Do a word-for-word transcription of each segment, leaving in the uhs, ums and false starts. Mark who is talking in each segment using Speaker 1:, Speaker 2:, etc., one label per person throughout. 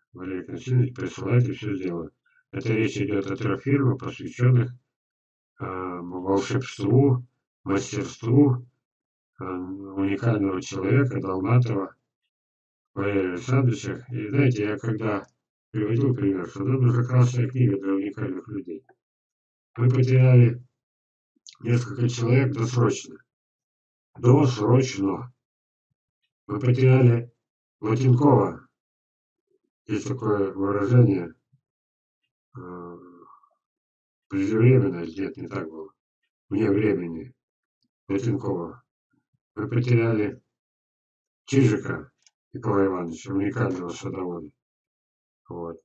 Speaker 1: Валерий Константинович, присылайте, все сделаю. Это речь идет о трех фирмах, посвященных э, волшебству, мастерству э, уникального человека, Долматова Валерия Александровича. И знаете, я когда приводил пример, что нам нужна красная книга для уникальных людей. Мы потеряли несколько человек досрочно. Досрочно. Мы потеряли Латинкова. Есть такое выражение. Э, преждевременно, нет, не так было. Вне времени. Латинкова. Мы потеряли Чижика Николая Ивановича, уникального садовода. Вот.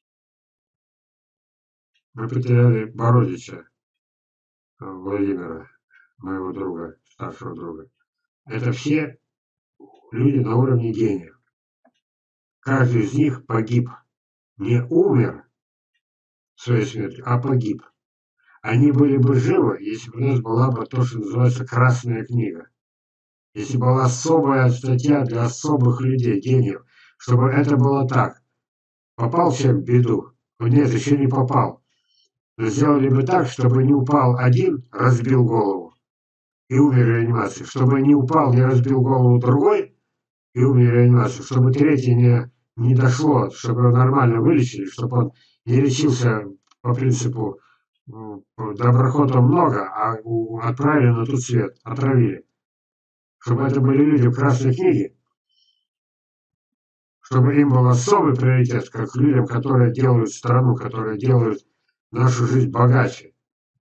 Speaker 1: Мы потеряли Бородича Владимира, моего друга, старшего друга. Это все люди на уровне гения. Каждый из них погиб. Не умер своей смертью, а погиб. Они были бы живы, если бы у нас была бы то, что называется красная книга. Если была особая статья для особых людей, гениев, чтобы это было так. Попал человек в беду? Нет, еще не попал. Но сделали бы так, чтобы не упал один, разбил голову и умер в реанимации. Чтобы не упал, не разбил голову другой и умер в реанимации. Чтобы третий не, не дошло, чтобы его нормально вылечили, чтобы он не лечился по принципу доброхотов много, а отправили на тот свет, отравили. Чтобы это были люди в красной книге, чтобы им был особый приоритет, как людям, которые делают страну, которые делают нашу жизнь богаче.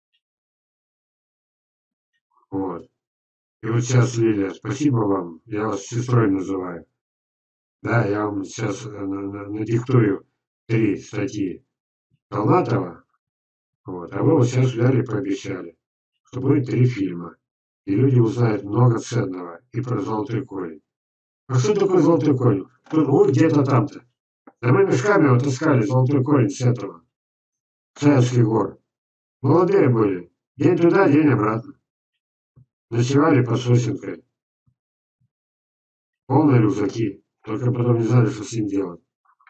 Speaker 1: Вот. И вот сейчас, Лилия, спасибо вам, я вас сестрой называю. Да, я вам сейчас надиктую три статьи Долматова, вот, а вы вот сейчас взяли и пообещали, что будет три фильма. И люди узнают много ценного и про золотой корень. А что такое золотой корень? Вот где-то там-то. Да мы мешками вот таскали золотой корень с этого, с Саянских гор. Молодые были. День туда, день обратно. Ночевали под сосенкой. Полные рюкзаки. Только потом не знали, что с ним делать.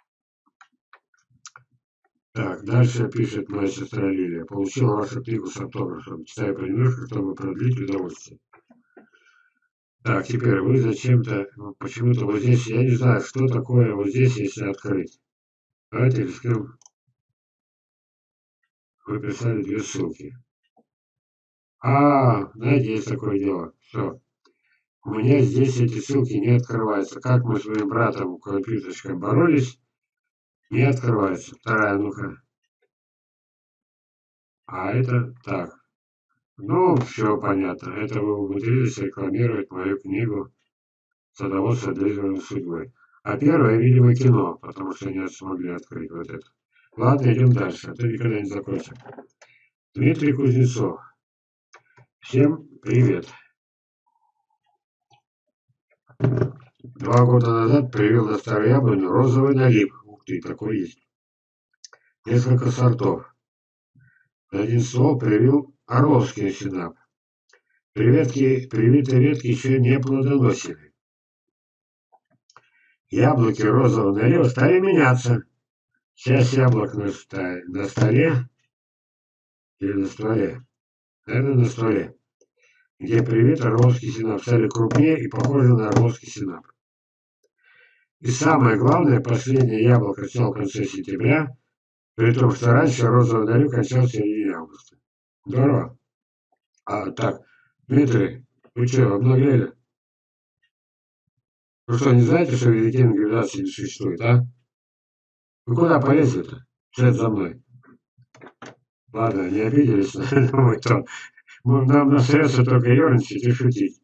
Speaker 1: Так, дальше пишет моя сестра Лилия. Получила вашу книгу с автографом. Читаю понемножку, чтобы продлить удовольствие. Так, теперь вы зачем-то, ну, почему-то вот здесь, я не знаю, что такое вот здесь, если открыть. Давайте рискнем. Вы писали две ссылки. А, знаете, есть такое дело. Все. У меня здесь эти ссылки не открываются. Как мы с моим братом компьютерщиком боролись, не открывается. Вторая, ну-ка. А это так. Ну, все понятно. Это вы умудрились рекламировать мою книгу «Садоводство для избранной судьбы». А первое, видимо, кино, потому что не смогли открыть вот это. Ладно, идем дальше, а то никогда не закончим. Дмитрий Кузнецов. Всем привет. Два года назад привел на старую яблоню розовый налип. Ух ты, такой есть. Несколько сортов. На один ствол привил орловский синап. Приветки, привитые ветки еще не плодоносили. Яблоки розового налива стали меняться. Часть яблок на, ста- на столе или на стволе, наверное, на стволе, где привит орловский синап, стали крупнее и похожи на орловский синап. И самое главное, последнее яблоко цвел в конце сентября, при том, что раньше розовый налив кончался в середине августа. Здорово. А так, Дмитрий, вы что, обнаглели? Вы что, не знаете, что вегетативной гибридации не существует, а? Вы куда полезли-то? Вслед за мной. Ладно, не обиделись на мой тон. Нам остается только ерничать и шутить.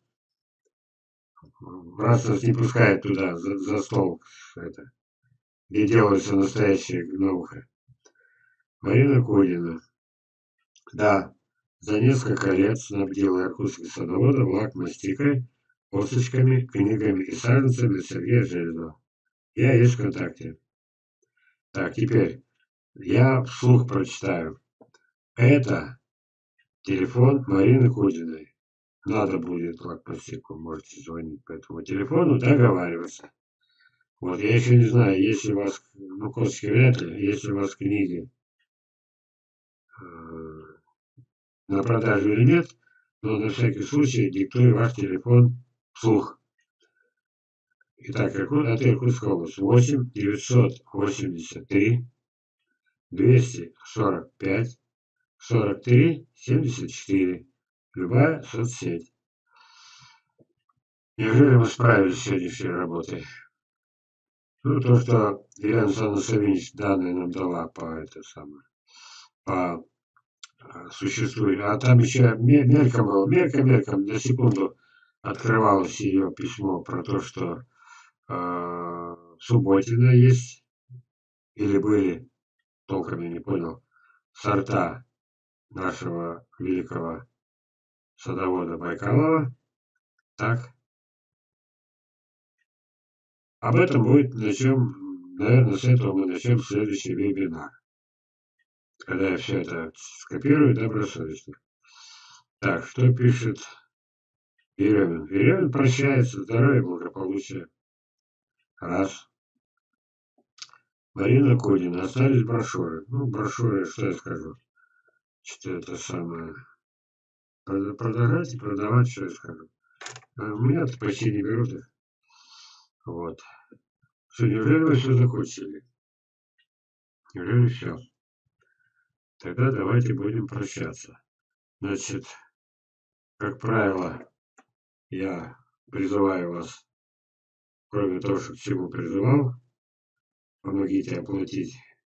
Speaker 1: Раз нас не пускает туда, за, за стол, это, где делаются настоящие гномы. Марина Кудина. Да, за несколько лет снабдила иркутских садоводов лак-мастикой, косточками, книгами и саженцами Сергея Железова. Я есть ВКонтакте. Так, теперь я вслух прочитаю. Это телефон Марины Кудиной. Надо будет лак-мастику, можете звонить по этому телефону, договариваться. Вот, я еще не знаю, если у вас, ну, косточки вряд ли, если у вас книги э, на продажу или нет, но на всякий случай диктую ваш телефон вслух. Итак, Иркут, это Иркутская область. восемь девятьсот восемьдесят три двести сорок пять сорок три семьдесят четыре. Любая соцсеть. Неужели мы справились с сегодняшней работой? Ну, то, что Елена Александровна Савинич данные нам дала по это самое, по а, существую. А там еще мельком было, мельком-мельком, на секунду открывалось ее письмо про то, что э, Субботина есть, или были, толком я не понял, сорта нашего великого садовода Байкалова. Так, об этом будет, начнем, наверное, с этого мы начнем следующий вебинар, когда я все это скопирую добросовестно. Так, что пишет Еремин? Еремин прощается, здоровья, благополучия. Раз. Марина Кудина. Остались брошюры. Ну, брошюры, что я скажу? Что это самое? Продавать и продавать, что я скажу? А у меня-то почти не берут их. Вот. Что, неужели вы все закончили? Неужели все? Тогда давайте будем прощаться. Значит, как правило, я призываю вас, кроме того, что к чему призывал, помогите оплатить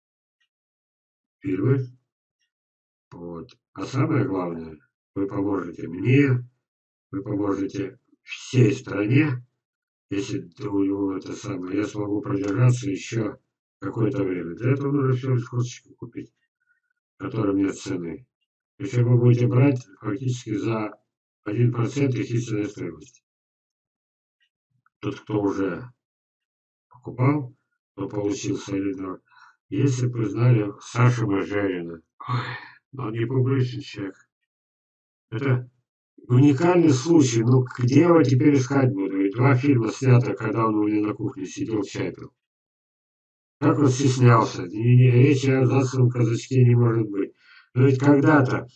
Speaker 1: фильмы. Вот. А самое главное, вы поможете мне, вы поможете всей стране, если у него это самое, я смогу продержаться еще какое-то время. Для этого нужно всего лишь курточку купить, которым нет цены. Причем вы будете брать фактически за один процент их истинной стоимости. Тот, кто уже покупал, то получил солидно. Если бы вы знали Сашу Мажерина, он не публичный человек. Это уникальный случай. Ну, где его теперь искать буду? И два фильма снято, когда он у меня на кухне сидел, чай пил. Как он стеснялся. И, не, речи о засланном казачке не может быть. Но ведь когда-то...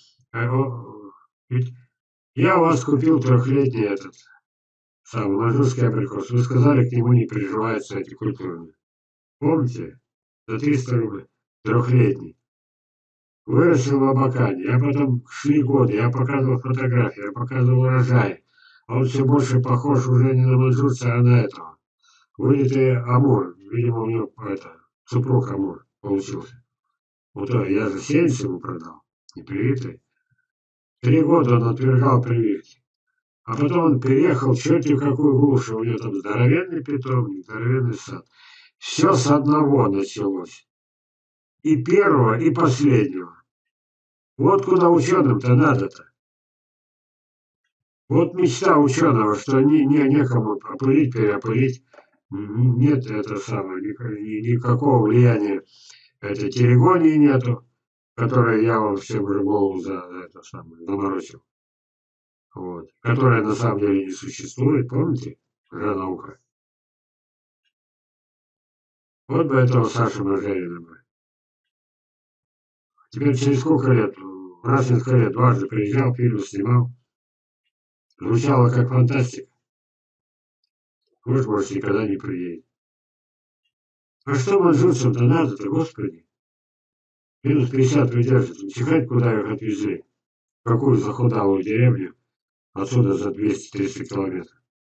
Speaker 1: Ведь я у вас купил трехлетний этот самый маньчжурский абрикос. Вы сказали, к нему не приживаются эти культурные. Помните? За триста рублей. Трехлетний. Вырастил в Абакане. Я потом шли годы, я показывал фотографии, я показывал урожай. А он все больше похож уже не на маньчжурца, а на этого. Вылитый амур. Видимо, у него это, супруг амур получился. Вот я же сеянец ему продал. Не привитый. Три года он отвергал прививки. А потом он переехал черти в какую глушь. У него там здоровенный питомник, здоровенный сад. Все с одного началось. И первого, и последнего. Вот куда ученым-то надо-то. Вот мечта ученого, что не, не, некому опылить, переопылить. Нет это самое, никакого влияния этой телегонии нету, которой я вам всем уже голову за это самое заморочил. Вот. Которая на самом деле не существует, помните? Уже наука. Вот бы этого Саши Мажерина бы. Теперь через сколько лет, раз несколько лет, дважды приезжал, фильмы снимал. Звучало как фантастика. Вы же, может, никогда не приедете. А что маньчжурцам-то надо-то, господи? Минус пятьдесят выдержит. Чихать, куда их отвезли. В какую захудалую деревню. Отсюда за двести-триста километров.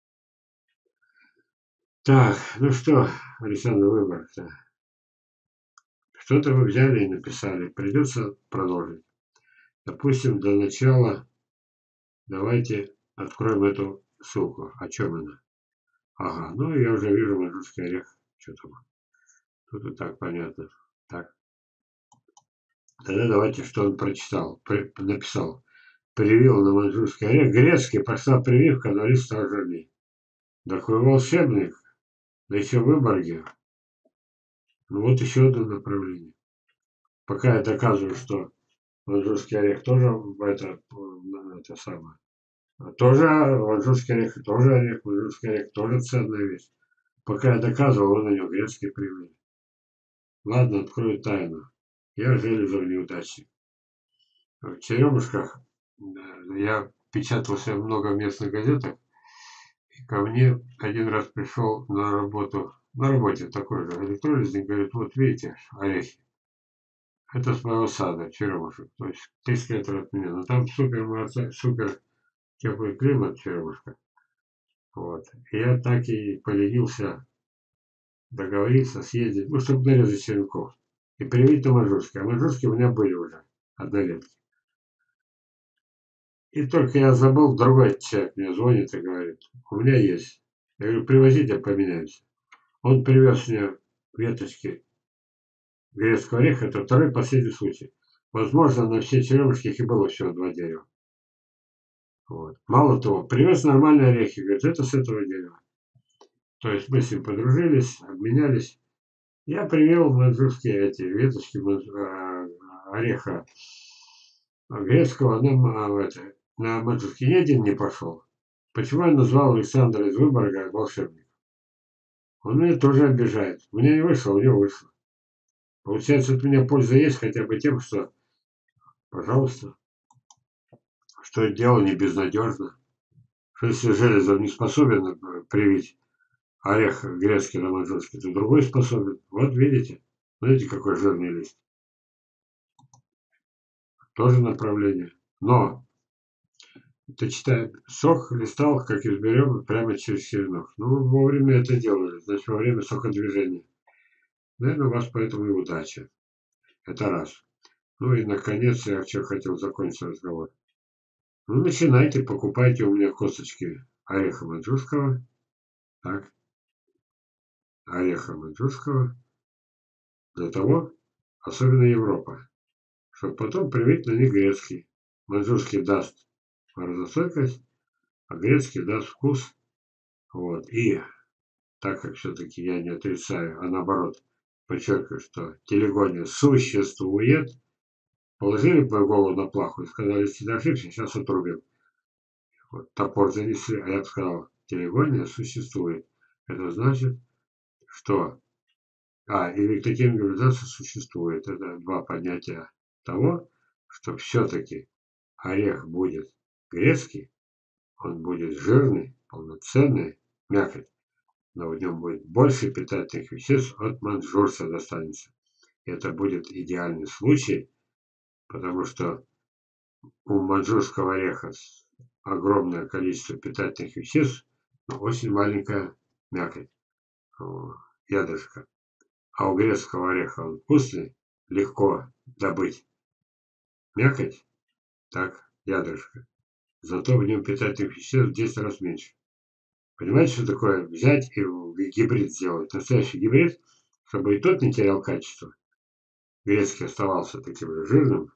Speaker 1: Так, ну что, Александр Выборг-то? Что-то вы взяли и написали. Придется продолжить. Допустим, для начала давайте откроем эту ссылку. О чем она? Ага, ну я уже вижу маньчжурский орех. Что там? Тут и так понятно. Так. Тогда давайте, что он прочитал, написал. Привил на маньчжурский орех. Грецкий пошла прививка на лист жирней. Такой волшебник. Да еще в Выборге. Ну вот еще одно направление. Пока я доказываю, что маньчжурский орех тоже это, это самое. Тоже маньчжурский орех, тоже орех, маньчжурский орех тоже ценная вещь. Пока я доказывал, он на него грецкий привел. Ладно, открою тайну. Я Железов неудачник. В Черемушках я печатался много в местных газетах. И ко мне один раз пришел на работу, на работе такой же электролизник, говорит, вот видите, орехи. Это с моего сада, Черемушек. То есть триста метров от меня. Но там супер, супер теплый климат Черемушка. Вот. И я так и поленился договориться, съездить, ну, чтобы нарезать черенков. И привить на манжурские. А манжурские у меня были уже однолетки. И только я забыл, другой человек мне звонит и говорит, у меня есть. Я говорю, привозите, поменяемся. Он привез мне веточки грецкого ореха, это второй последний случай. Возможно, на все черемушки их и было всего два дерева. Вот. Мало того, привез нормальные орехи, говорит, это с этого дерева. То есть мы с ним подружились, обменялись. Я привел манжурские эти веточки ореха грецкого на, это, на манжурский. Ни один не пошел. Почему я назвал Александра из Выборга волшебник? Он меня тоже обижает. У меня не вышло, у него вышло. Получается, от меня польза есть хотя бы тем, что, пожалуйста, что это дело не безнадежно. Что если Железов не способен привить орех грецкий на манжурский, то другой способен. Вот видите, смотрите, какой жирный лист. Тоже направление. Но ты читай, сок листал, как из беремы, прямо через черенок. Ну, вовремя это делали, значит, во время сокодвижения. Наверное, у вас поэтому и удача. Это раз. Ну и, наконец, я что хотел закончить разговор. Ну, начинайте, покупайте у меня косточки ореха маньчжурского. Так, ореха маньчжурского. Для того, особенно Европа, чтобы потом привить на них грецкий. Маньчжурский даст морозостойкость, а грецкий даст вкус. Вот. И так как все-таки я не отрицаю, а наоборот подчеркиваю, что телегония существует, положили бы голову на плаху и сказали, если ты ошибся, сейчас отрубим. Вот, топор занесли, а я бы сказал, телегония существует. Это значит, что... А, и викторинизация существует. Это два понятия того, что все-таки орех будет грецкий, он будет жирный, полноценный, мякоть, но в нем будет больше питательных веществ от манжурца достанется. Это будет идеальный случай, потому что у манжурского ореха огромное количество питательных веществ, но очень маленькая мякоть, ядрышко. А у грецкого ореха он вкусный, легко добыть мякоть, так, ядрышко. Зато в нем питательных веществ в десять раз меньше. Понимаете, что такое взять и гибрид сделать? Настоящий гибрид, чтобы и тот не терял качество. Грецкий оставался таким же жирным,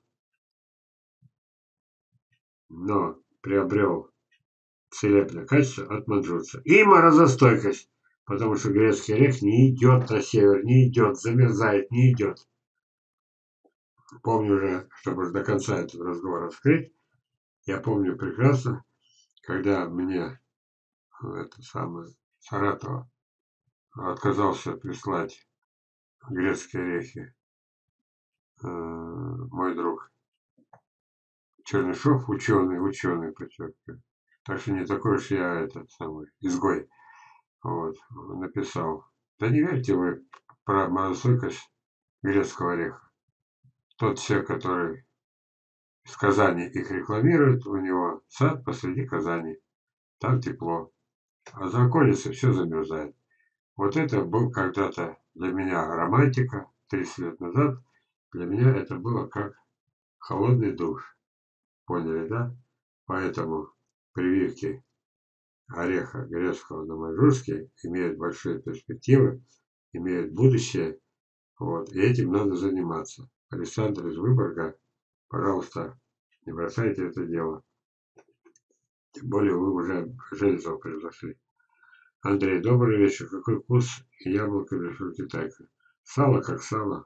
Speaker 1: но приобрел целебное качество от манжурца. И морозостойкость, потому что грецкий орех не идет на север, не идет, замерзает, не идет. Помню уже, чтобы до конца этот разговор открыть, я помню прекрасно, когда мне это самое Саратова отказался прислать грецкие орехи э, мой друг Чернышов, ученый, ученый, подчеркиваю. Так что не такой уж я этот самый изгой. Вот, написал. Да не верьте вы про морозостойкость грецкого ореха. Тот человек, который из Казани их рекламирует, у него сад посреди Казани. Там тепло. А за околицей все замерзает. Вот это был когда-то для меня романтика, тридцать лет назад. Для меня это было как холодный душ. Поняли, да? Поэтому прививки ореха грецкого на маньчжурский имеют большие перспективы, имеют будущее. Вот, и этим надо заниматься. Александр из Выборга, пожалуйста, не бросайте это дело. Тем более вы уже Железова превзошли. Андрей, добрый вечер. Какой вкус яблоко решил китайка? Сало как сало.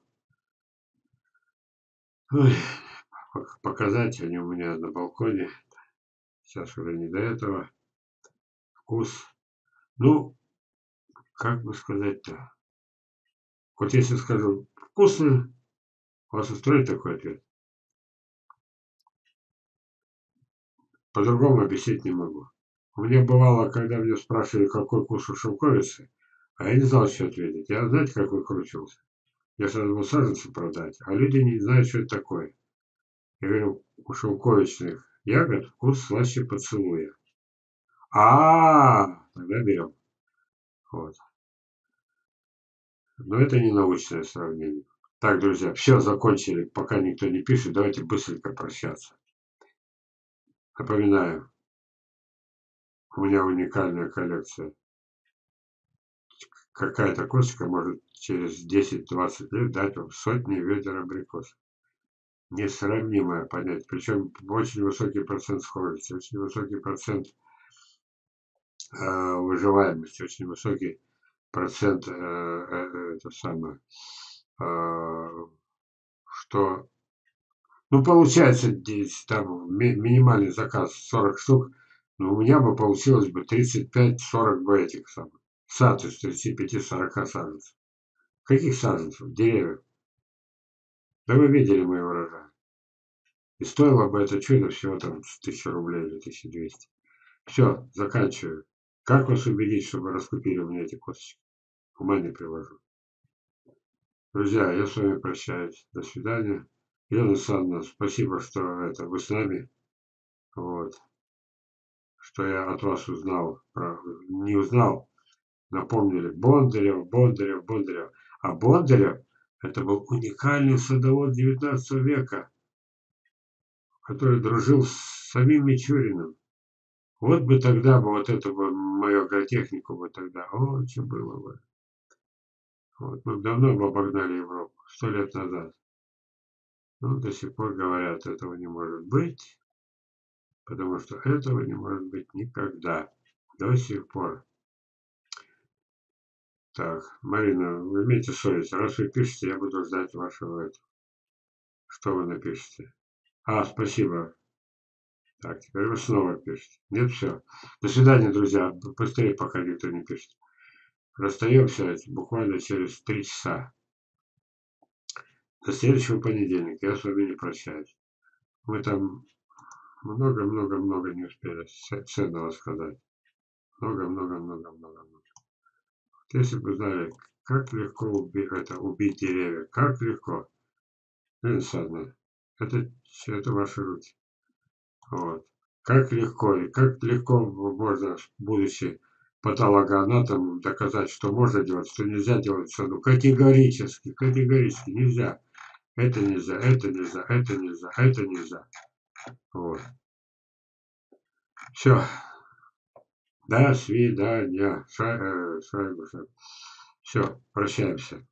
Speaker 1: Ой, показать они у меня на балконе. Сейчас уже не до этого. Вкус. Ну, как бы сказать-то? Вот если скажу вкусно, вас устроит такой ответ? По-другому объяснить не могу. У меня бывало, когда меня спрашивали, какой вкус у шелковицы, а я не знал, что ответить. Я, знаете, как выкручивался? Я сразу был саженцы продать, а люди не знают, что это такое. Я говорю, у шелковичных ягод вкус слаще поцелуя. А, тогда берем. Вот. Но это не научное сравнение. Так, друзья, все, закончили. Пока никто не пишет, давайте быстренько прощаться. Напоминаю, у меня уникальная коллекция. Какая-то кошечка может через десять-двадцать лет дать вам сотни ведер абрикосов. Несравнимое понятие. Причем очень высокий процент схожести, очень высокий процент э, выживаемости, очень высокий процент э, э, это самое, э, что, ну, получается, здесь там ми- минимальный заказ сорок штук, но у меня бы получилось бы тридцать пять-сорок бы этих самых сад из тридцати пяти-сорока саженцев. Каких саженцев? Деревьев. Да вы видели мои урожаи. И стоило бы это чудо всего там тысячу рублей или тысячу двести. Все, заканчиваю. Как вас убедить, чтобы раскупили у меня эти косточки? Ума не приложу. Друзья, я с вами прощаюсь. До свидания. Елена Александровна, спасибо, что это вы с нами. Вот. Что я от вас узнал. Про, не узнал. Напомнили. Бондарев, Бондарев, Бондарев. А Бондарев это был уникальный садовод девятнадцатого века, который дружил с самим Мичуриным. Вот бы тогда бы вот это бы мою агротехнику бы тогда, о, что было бы. Вот, мы давно бы обогнали Европу, сто лет назад. Но до сих пор говорят, этого не может быть, потому что этого не может быть никогда. До сих пор. Так, Марина, вы имейте совесть. Раз вы пишете, я буду ждать вашего этого. Что вы напишете? А, спасибо. Так, теперь вы снова пишете. Нет, все. До свидания, друзья. Быстрее, пока никто не пишет. Расстаемся буквально через три часа. До следующего понедельника. Я с вами не прощаюсь. Мы там много-много-много не успели ценного сказать. Много-много-много-много-много. Если бы знали, как легко убить, это, убить деревья, как легко. Александр, это, это ваши руки. Вот. Как легко, и как легко можно, будучи патологоанатомом, доказать, что можно делать, что нельзя делать в саду. Категорически, категорически нельзя. Это нельзя, это нельзя, это нельзя, это нельзя. Вот. Все. До свидания. Ша, э, шайбу, шайбу. Все, прощаемся.